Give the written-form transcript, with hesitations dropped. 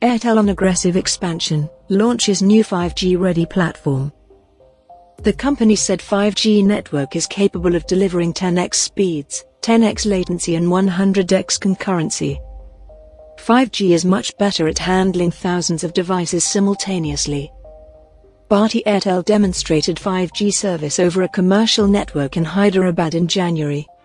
Airtel on aggressive expansion, launches new 5G-ready platform. The company said 5G network is capable of delivering 10x speeds, 10x latency and 100x concurrency. 5G is much better at handling thousands of devices simultaneously. Bharti Airtel demonstrated 5G service over a commercial network in Hyderabad in January.